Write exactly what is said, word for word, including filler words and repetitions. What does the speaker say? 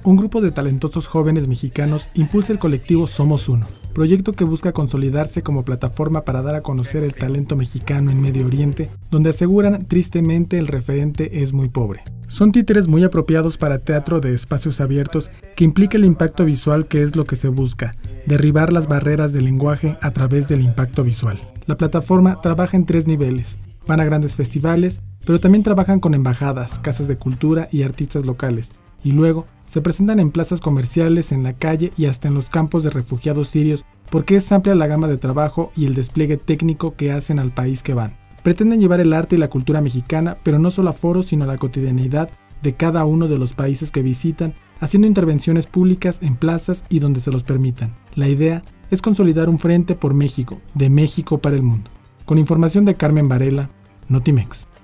un grupo de talentosos jóvenes mexicanos impulsa el colectivo Somos Uno, proyecto que busca consolidarse como plataforma para dar a conocer el talento mexicano en Medio Oriente, donde aseguran tristemente el referente es muy pobre. Son títeres muy apropiados para teatro de espacios abiertos que implica el impacto visual, que es lo que se busca, derribar las barreras del lenguaje a través del impacto visual. La plataforma trabaja en tres niveles, van a grandes festivales, pero también trabajan con embajadas, casas de cultura y artistas locales, y luego se presentan en plazas comerciales, en la calle y hasta en los campos de refugiados sirios, porque es amplia la gama de trabajo y el despliegue técnico que hacen al país que van. Pretenden llevar el arte y la cultura mexicana, pero no solo a foros, sino a la cotidianidad de cada uno de los países que visitan, haciendo intervenciones públicas en plazas y donde se los permitan. La idea es consolidar un frente por México, de México para el mundo. Con información de Carmen Varela, Notimex.